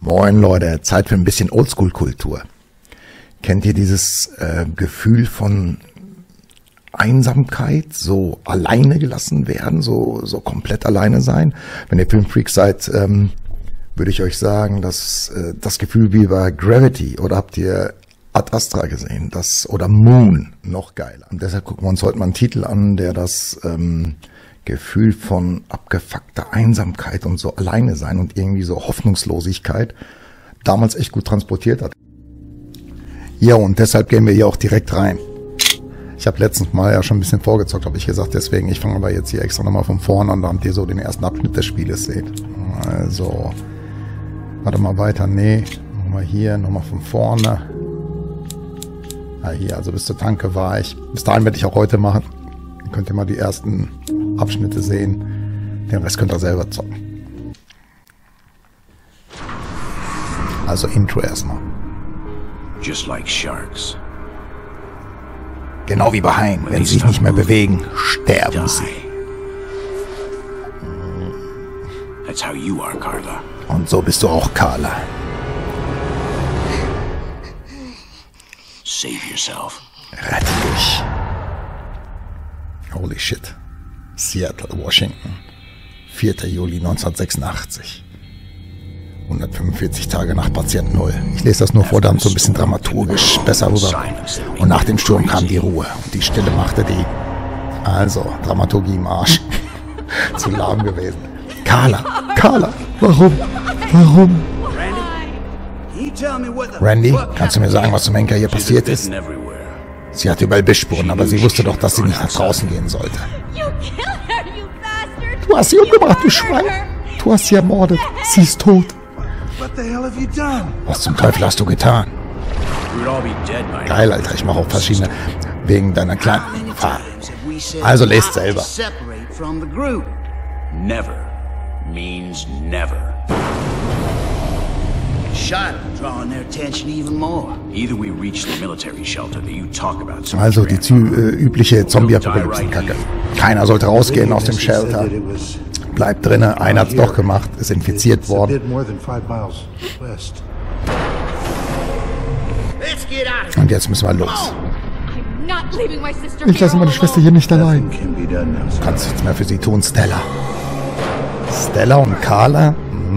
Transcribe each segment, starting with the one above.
Moin Leute, Zeit für ein bisschen Oldschool-Kultur. Kennt ihr dieses Gefühl von Einsamkeit, so alleine gelassen werden, so komplett alleine sein? Wenn ihr Filmfreaks seid, würde ich euch sagen, dass das Gefühl wie bei Gravity, oder habt ihr Ad Astra gesehen, oder Moon, noch geiler. Und deshalb gucken wir uns heute mal einen Titel an, der das Gefühl von abgefuckter Einsamkeit und so alleine sein und irgendwie so Hoffnungslosigkeit damals echt gut transportiert hat. Ja, und deshalb gehen wir hier auch direkt rein. Ich habe letztens mal ja schon ein bisschen vorgezockt, habe ich gesagt, deswegen, ich fange aber jetzt hier extra nochmal von vorne an, damit ihr so den ersten Abschnitt des Spieles seht. Also, warte mal weiter, nee, nochmal hier, nochmal von vorne. Ja, hier, also bis zur Tanke war ich. Bis dahin werde ich auch heute machen. Dann könnt ihr mal die ersten Abschnitte sehen. Den Rest könnt ihr selber zocken. Also Intro erstmal. Just like sharks. Genau wie bei Haien. Wenn sie sich nicht mehr bewegen, sterben sie. That's how you are, Carla. Und so bist du auch, Carla. Save yourself. Rette dich. Holy shit. Seattle, Washington. 4. Juli 1986. 145 Tage nach Patient Null. Ich lese das nur vor, dann so ein bisschen dramaturgisch besser rüber. Und nach dem Sturm kam die Ruhe. Und die Stille machte die... Also, Dramaturgie im Arsch. Zu lahm gewesen. Carla! Carla! Warum? Warum? Randy, kannst du mir sagen, was zum Henker hier passiert ist? Sie hat überall Bissspuren, aber sie wusste doch, dass sie nicht nach draußen gehen sollte. Du hast sie umgebracht, du Schwein! Du hast sie ermordet. Sie ist tot. Was zum Teufel hast du getan? Geil, Alter, ich mache auch verschiedene wegen deiner kleinen Fahrt. Also lest selber. Never means never. Also die übliche Zombie-Apokalypse-Kacke. Keiner sollte rausgehen aus dem Shelter. Bleibt drinnen, einer hat's doch gemacht, ist infiziert worden. Und jetzt müssen wir los. Ich lasse meine Schwester hier nicht allein. Du kannst nichts mehr für sie tun, Stella. Stella und Carla?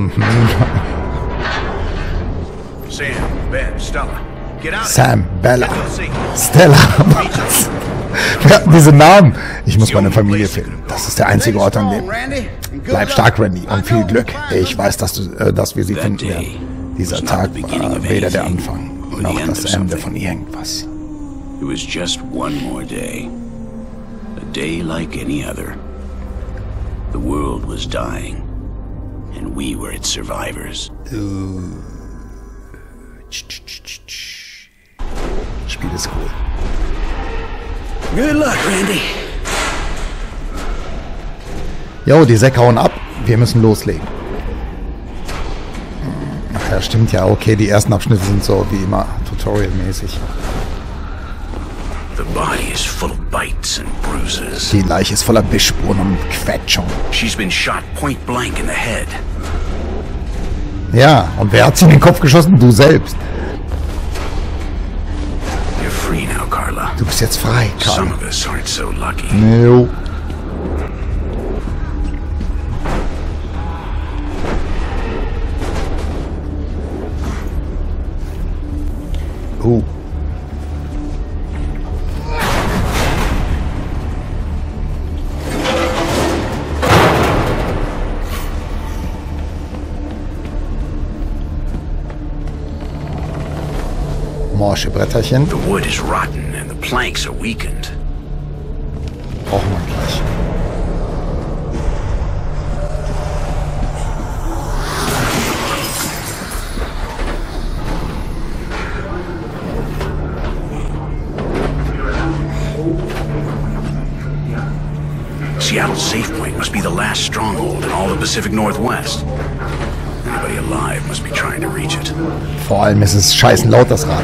Sam, Bella, Stella. Wir hatten diese Namen. Ich muss meine Familie finden. Das ist der einzige Ort, an dem... Bleib stark, Randy, und viel Glück. Ich weiß, dass wir sie finden werden. Dieser Tag war weder der Anfang, noch das Ende von irgendwas. It was just one more day. A day like any other. The world was dying, and we were its survivors. Spiel ist cool. Good luck, Randy. Jo, die Säcke hauen ab. Wir müssen loslegen. Ach ja, stimmt ja. Okay, die ersten Abschnitte sind so wie immer Tutorial-mäßig. The body is full of bites and bruises. Die Leiche ist voller Bissspuren und Quetschung. She's been shot point blank in the head. Ja, und wer hat sie in den Kopf geschossen? Du selbst. You're free now, Carla. Du bist jetzt frei, Carla. Some of us aren't so lucky. Jo. Morsche Bretterchen. The wood is rotten and the planks are weakened. Brauchen wir gleich. Seattle's safe point must be the last stronghold in all the Pacific Northwest. Anybody alive must be trying to reach it. Vor allem ist es scheißen laut, das Radio.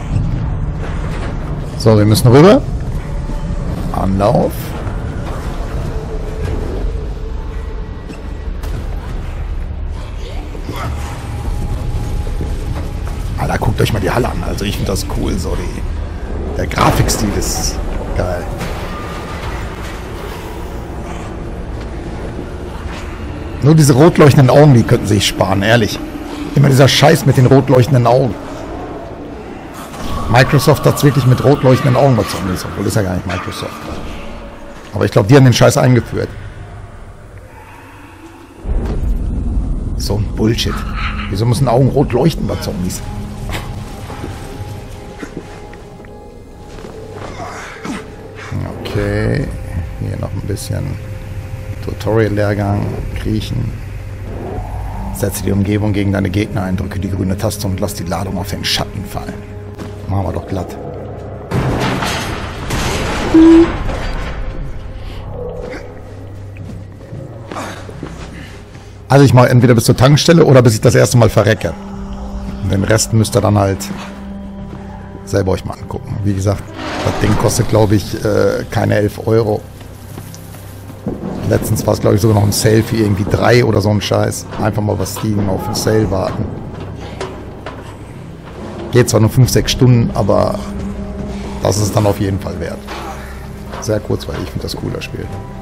So, wir müssen rüber. Anlauf. Alter, guckt euch mal die Halle an. Also ich finde das cool. So der Grafikstil ist geil. Nur diese rot leuchtenden Augen, die könnten sich sparen, ehrlich. Immer dieser Scheiß mit den rot leuchtenden Augen. Microsoft hat es wirklich mit rot leuchtenden Augen bei Zombies, obwohl das ja gar nicht Microsoft. Aber ich glaube, die haben den Scheiß eingeführt. So ein Bullshit. Wieso müssen Augen rot leuchten bei Zombies? Okay. Hier noch ein bisschen Tutorial-Lehrgang. Kriechen. Setze die Umgebung gegen deine Gegner ein, drücke die grüne Taste und lass die Ladung auf den Schatten fallen. Machen wir doch glatt. Also ich mache entweder bis zur Tankstelle oder bis ich das erste Mal verrecke. Und den Rest müsst ihr dann halt selber euch mal angucken. Wie gesagt, das Ding kostet, glaube ich, keine 11 Euro. Letztens war es, glaube ich, sogar noch ein Sale für irgendwie 3 oder so ein Scheiß. Einfach mal bei Steam auf den Sale warten. Geht zwar nur 5-6 Stunden, aber das ist es dann auf jeden Fall wert. Sehr kurzweilig, ich finde das cooler Spiel.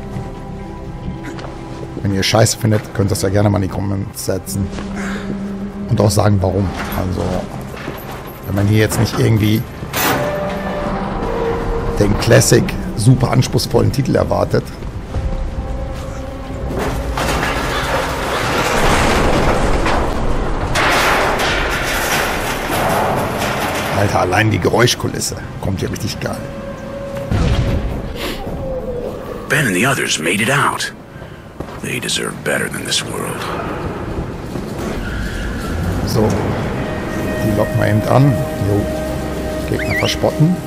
Wenn ihr Scheiße findet, könnt ihr das ja gerne mal in die Comments setzen. Und auch sagen, warum. Also, wenn man hier jetzt nicht irgendwie den Classic, super anspruchsvollen Titel erwartet. Alter, allein die Geräuschkulisse kommt hier richtig geil. Ben and the others made it out. They deserve better than this world. So, die locken wir eben an. Jo, Gegner verspotten.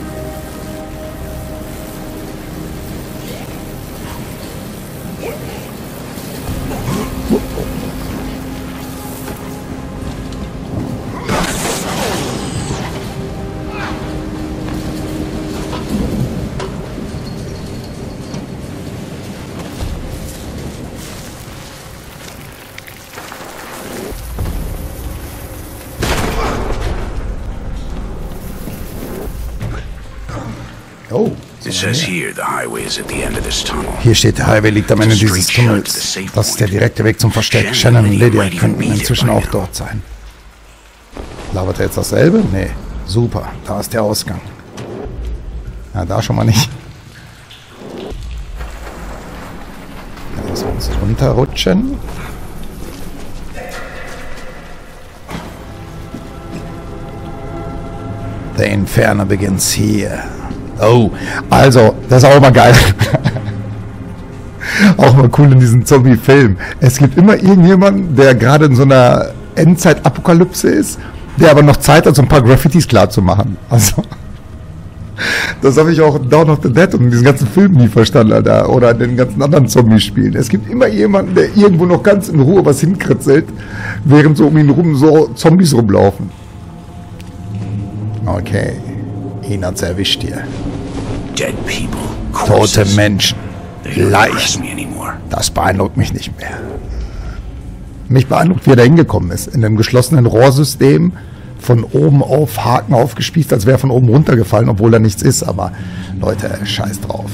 Oh, It says here the highway is at the end of this tunnel. hier steht, der Highway liegt am Ende dieses Tunnels. Das ist der direkte Weg zum Versteck. Shannon und Lydia könnten inzwischen auch dort sein. Labert er jetzt dasselbe? Nee. Super, da ist der Ausgang. Ja, da schon mal nicht. Lass uns runterrutschen. The Inferno begins here. Oh, also, das ist auch mal geil. Auch mal cool in diesem Zombie-Film. Es gibt immer irgendjemanden, der gerade in so einer Endzeit-Apokalypse ist, der aber noch Zeit hat, so ein paar Graffitis klar zu machen. Also, das habe ich auch in Dawn of the Dead und in diesen ganzen Filmen nie verstanden, Alter. Oder in den ganzen anderen Zombie-Spielen. Es gibt immer jemanden, der irgendwo noch ganz in Ruhe was hinkritzelt, während so um ihn rum so Zombies rumlaufen. Okay. Ihn hat's erwischt hier. Dead people, Tote Menschen. They don't impress Leichen. me anymore. Das beeindruckt mich nicht mehr. Mich beeindruckt, wie er da hingekommen ist. In einem geschlossenen Rohrsystem, von oben auf Haken aufgespießt, als wäre er von oben runtergefallen, obwohl da nichts ist. Aber Leute, scheiß drauf.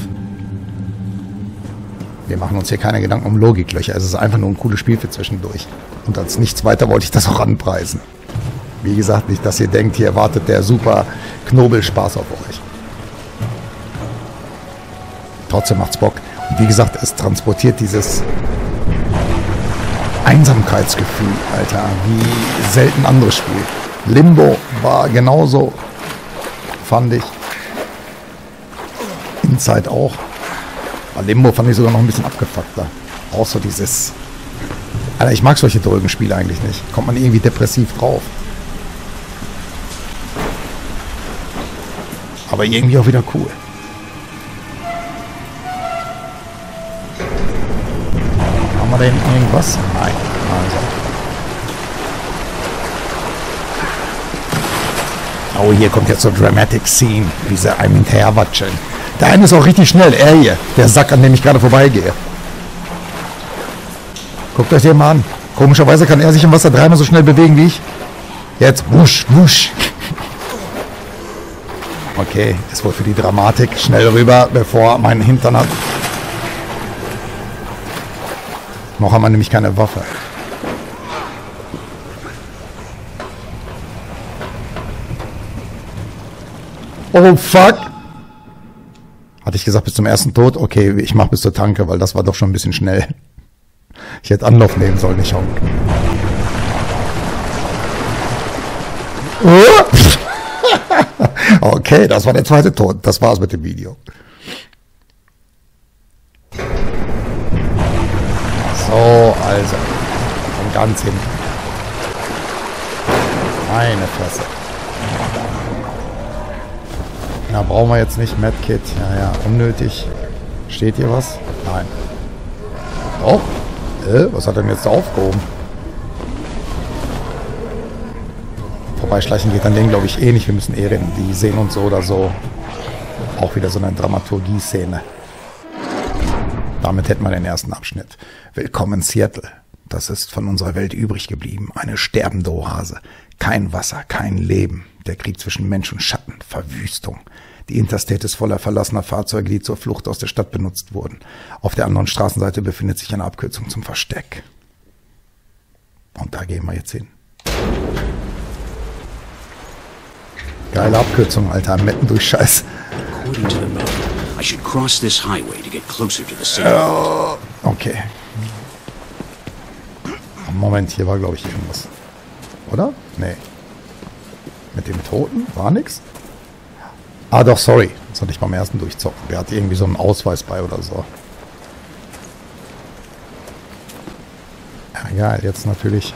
Wir machen uns hier keine Gedanken um Logiklöcher. Es ist einfach nur ein cooles Spiel für zwischendurch. Und als nichts weiter wollte ich das auch anpreisen. Wie gesagt, nicht, dass ihr denkt, hier wartet der super Knobelspaß auf euch. Trotzdem macht's Bock. Und wie gesagt, es transportiert dieses Einsamkeitsgefühl, Alter, wie selten anderes Spiel. Limbo war genauso, fand ich. Inside auch. Bei Limbo fand ich sogar noch ein bisschen abgefuckter. Auch so dieses... Alter, ich mag solche Drogenspiele eigentlich nicht. Kommt man irgendwie depressiv drauf. Aber irgendwie auch wieder cool. Haben wir denn irgendwas? Nein. Also. Oh, hier kommt jetzt so Dramatic Scene, wie sie einem hinterherwatscheln. Der eine ist auch richtig schnell, er hier, der Sack, an dem ich gerade vorbeigehe. Guckt euch den mal an. Komischerweise kann er sich im Wasser dreimal so schnell bewegen wie ich. Jetzt wusch, wusch. Okay, ist wohl für die Dramatik. Schnell rüber, bevor mein Hintern hat. Noch haben wir nämlich keine Waffe. Oh, fuck. Hatte ich gesagt, bis zum ersten Tod? Okay, ich mach bis zur Tanke, weil das war doch schon ein bisschen schnell. Ich hätte Anlauf nehmen sollen, nicht honken. Okay, das war der zweite Tod. Das war's mit dem Video. So, also. Von ganz hinten. Meine Fresse. Na, brauchen wir jetzt nicht. Medkit. Ja, ja, unnötig. Steht hier was? Nein. Oh. Was hat er denn jetzt da aufgehoben? Vorbeischleichen geht an denen, glaube ich, eh nicht. Wir müssen eh rennen. Die sehen uns so oder so. Auch wieder so eine Dramaturgie-Szene. Damit hätten wir den ersten Abschnitt. Willkommen in Seattle. Das ist von unserer Welt übrig geblieben. Eine sterbende Oase. Kein Wasser, kein Leben. Der Krieg zwischen Mensch und Schatten. Verwüstung. Die Interstate ist voller verlassener Fahrzeuge, die zur Flucht aus der Stadt benutzt wurden. Auf der anderen Straßenseite befindet sich eine Abkürzung zum Versteck. Und da gehen wir jetzt hin. Geile Abkürzung, Alter. Mitten durch Scheiß. According to the map, I should cross this highway to get closer to the city. Okay. Moment, hier war, glaube ich, irgendwas. Oder? Nee. Mit dem Toten war nix? Ah, doch, sorry. Das hatte ich beim ersten durchzocken. Der hat irgendwie so einen Ausweis bei oder so. Ja, geil, jetzt natürlich.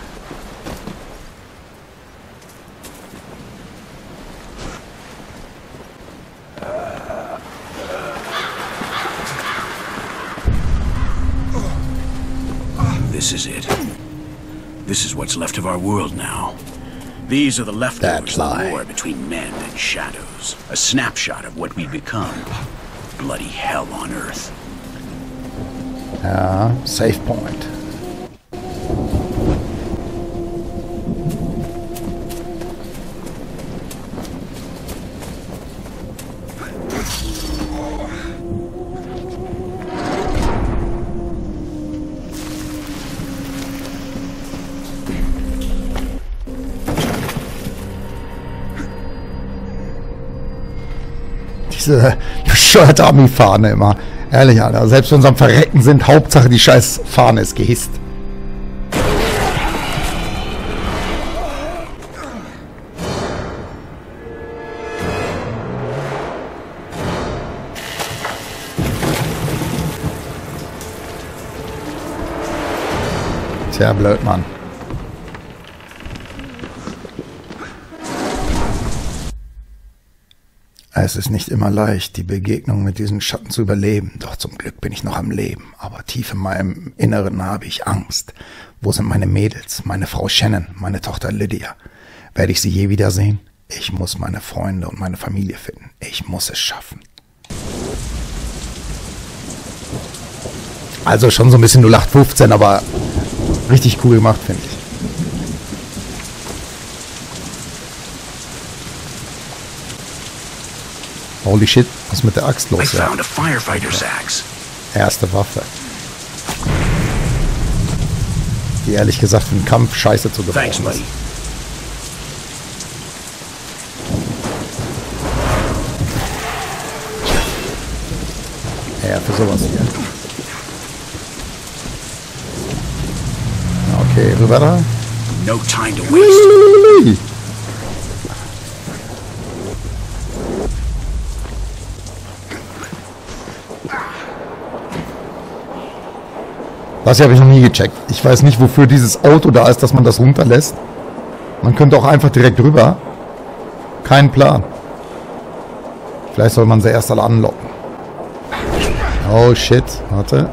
This is it. This is what's left of our world now. These are the leftovers of the war between men and shadows. A snapshot of what we've become. Bloody hell on Earth. Ja, Save Point. Diese bescheuerte Ami-Fahne immer. Ehrlich, Alter. Selbst wenn wir am Verrecken sind, Hauptsache die scheiß Fahne ist gehisst. Tja, blöd, Mann. Es ist nicht immer leicht, die Begegnung mit diesen Schatten zu überleben. Doch zum Glück bin ich noch am Leben. Aber tief in meinem Inneren habe ich Angst. Wo sind meine Mädels, meine Frau Shannon, meine Tochter Lydia? Werde ich sie je wiedersehen? Ich muss meine Freunde und meine Familie finden. Ich muss es schaffen. Also schon so ein bisschen 0815, aber richtig cool gemacht, finde ich. Holy shit, was ist mit der Axt los? Ja. Erste Waffe. Die ehrlich gesagt für den Kampf scheiße zu gebrauchen ist. Ja, für sowas hier. Okay, rüber da. No time to waste. Das hier habe ich noch nie gecheckt. Ich weiß nicht, wofür dieses Auto da ist, dass man das runterlässt. Man könnte auch einfach direkt rüber. Kein Plan. Vielleicht soll man sie erst alle anlocken. Oh shit, warte.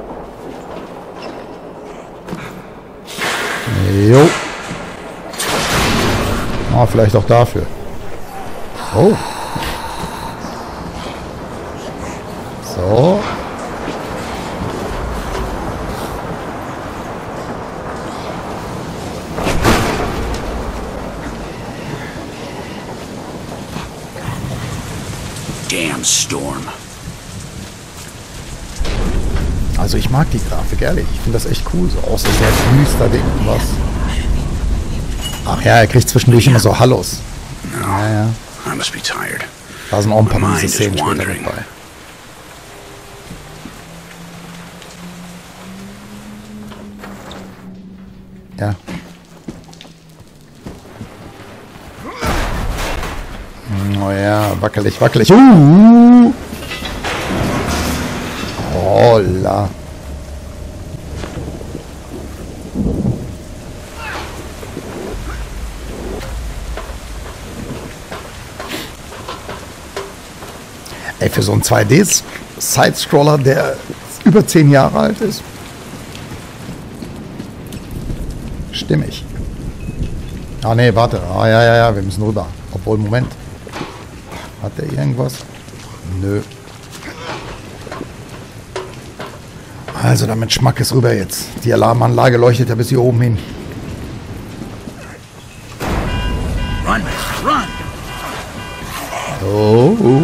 Jo. Ah, vielleicht auch dafür. Oh. So. comes Storm. Also ich mag die Grafik, ehrlich. Ich finde das echt cool. So auch so sehr düster irgendwas. Ach ja, er kriegt zwischendurch immer so Hallos. Ja, ja. I must be tired. Da sind auch ein paar miese Szenen später dabei. Ja. Oh ja, wackelig, wackelig. Holla. Ey, für so einen 2D-Side-Scroller, der über 10 Jahre alt ist. Stimmig. Ah, nee, warte. Ah, ja, wir müssen rüber. Obwohl, Moment. Hat der irgendwas? Nö. Also, damit Schmack ist rüber jetzt. Die Alarmanlage leuchtet ja bis hier oben hin. Run, run! Oh.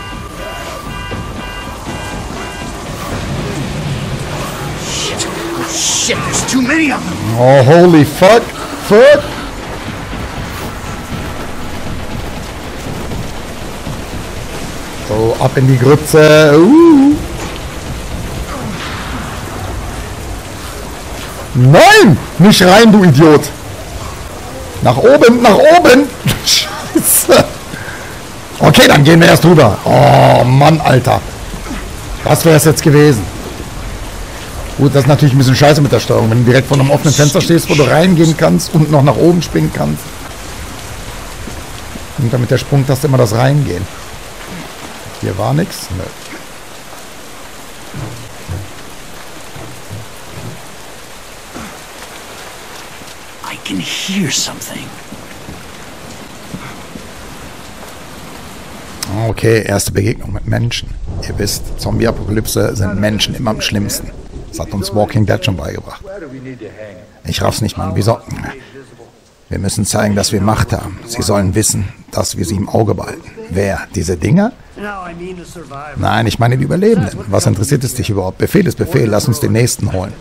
Shit, there's too many of them! Oh, holy fuck. Fuck. So, ab in die Grütze. Nein! Nicht rein, du Idiot! Nach oben, nach oben! Scheiße! Okay, dann gehen wir erst rüber. Oh, Mann, Alter. Das wäre es jetzt gewesen. Gut, das ist natürlich ein bisschen scheiße mit der Steuerung. Wenn du direkt vor einem offenen Fenster stehst, wo du reingehen kannst und noch nach oben springen kannst. Und damit der Sprungtaste immer das Reingehen. Hier war nichts. Nö. I can hear something. Okay, erste Begegnung mit Menschen. Ihr wisst, Zombie-Apokalypse sind Menschen immer am schlimmsten. Das hat uns Walking Dead schon beigebracht. Ich raff's nicht, Mann. Wieso? Wir müssen zeigen, dass wir Macht haben. Sie sollen wissen, dass wir sie im Auge behalten. Wer? Diese Dinger? Nein, ich meine die Überlebenden. Was interessiert es dich überhaupt? Befehl ist Befehl. Lass uns den nächsten holen.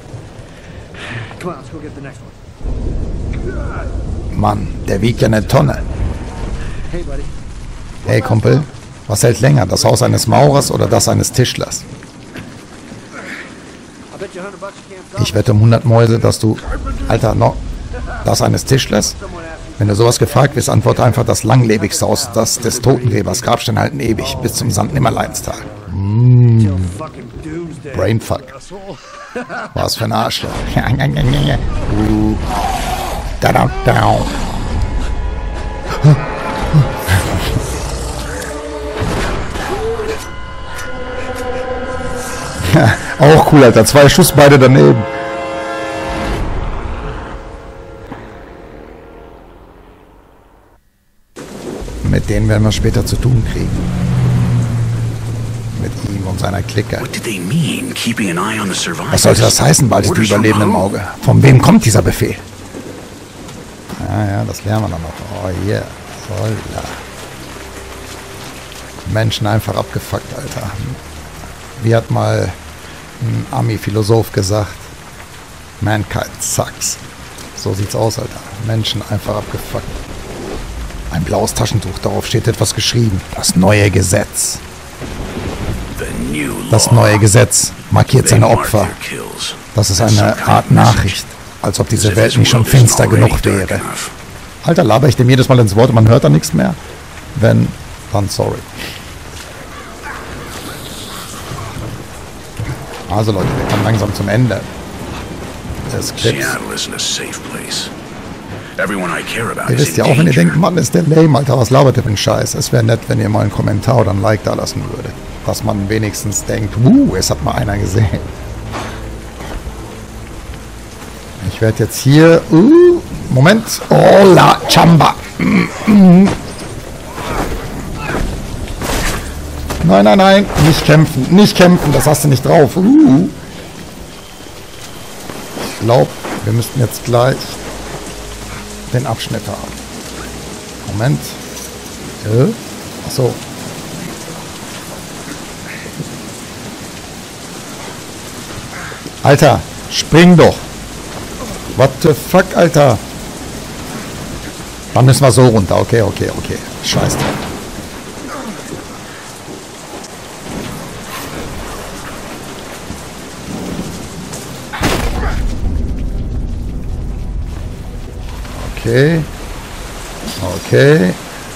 Mann, der wiegt ja eine Tonne. Hey, Kumpel. Was hält länger? Das Haus eines Maurers oder das eines Tischlers? Ich wette um 100 Mäuse, dass du... Alter, noch... Das eines Tischlers? Wenn du sowas gefragt wirst, antworte einfach das langlebigste Haus, das des Totengräbers. Grabsteine halten ewig, bis zum Sandnimmerleinstag. Brainfuck. Was für ein Arschloch. Da. Auch cool, Alter. 2 Schuss, beide daneben. Mit denen werden wir später zu tun kriegen. Mit ihm und seiner Clique. Was sollte das heißen? Bald ist die Überlebende im Auge. Von wem kommt dieser Befehl? Ja, das lernen wir dann noch. Oh, yeah. Voila. Menschen einfach abgefuckt, Alter. Wie hat mal ein Ami-Philosoph gesagt? Mankind sucks. So sieht's aus, Alter. Menschen einfach abgefuckt. Ein blaues Taschentuch, darauf steht etwas geschrieben. Das neue Gesetz. Das neue Gesetz markiert seine Opfer. Das ist eine Art Nachricht, als ob diese Welt nicht schon finster genug wäre. Alter, laber ich dem jedes Mal ins Wort und man hört da nichts mehr? Wenn, dann sorry. Also Leute, wir kommen langsam zum Ende des Clips. Ihr wisst ja auch, wenn ihr denkt, Mann, ist der lame, Alter, was labert der für ein Scheiß? Es wäre nett, wenn ihr mal einen Kommentar oder ein Like da lassen würdet. Dass man wenigstens denkt, es hat mal einer gesehen. Ich werde jetzt hier, Moment, Hola, Chamba. Nein, nicht kämpfen, das hast du nicht drauf. Ich glaube, wir müssten jetzt gleich den Abschnitt haben. Moment. Achso. Alter, spring doch. What the fuck, Alter? Dann müssen wir so runter. Okay. Scheiß drauf. Okay.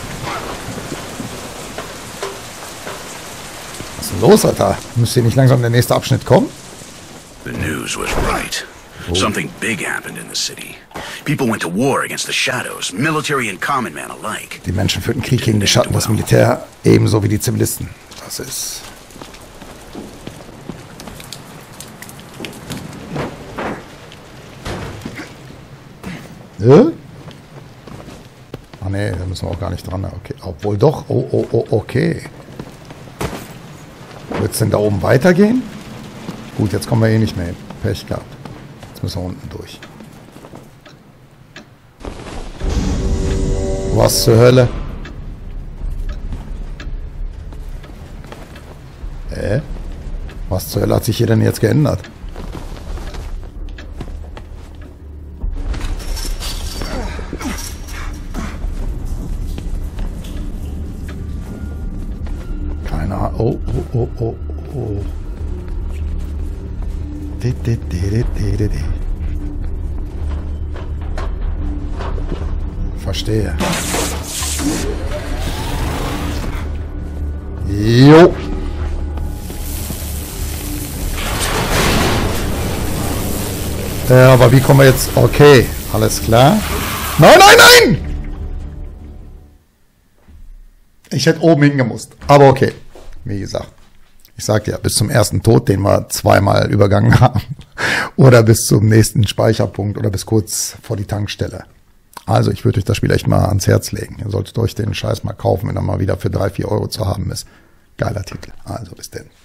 Was ist denn los, Alter? Müsste hier nicht langsam der nächste Abschnitt kommen? The news was right. Something big happened in the city. People went to war against the Shadows, military and common man alike. Die Menschen führten Krieg gegen die Schatten, das Militär ebenso wie die Zivilisten. Das ist... Ah ne, da müssen wir auch gar nicht dran. Okay, obwohl doch. Okay. Wird es denn da oben weitergehen? Gut, jetzt kommen wir eh nicht mehr hin. Pech gehabt. Jetzt müssen wir unten durch. Was zur Hölle? Was zur Hölle hat sich hier denn jetzt geändert? Keine Ahnung. Oh. Verstehe. Jo. Aber wie kommen wir jetzt... Okay, alles klar. Nein! Ich hätte oben hingemusst. Aber okay. Wie gesagt. Ich sagte ja, bis zum ersten Tod, den wir zweimal übergangen haben. Oder bis zum nächsten Speicherpunkt oder bis kurz vor die Tankstelle. Also ich würde euch das Spiel echt mal ans Herz legen. Ihr solltet euch den Scheiß mal kaufen, wenn er mal wieder für 3-4 Euro zu haben ist. Geiler Titel. Also bis denn.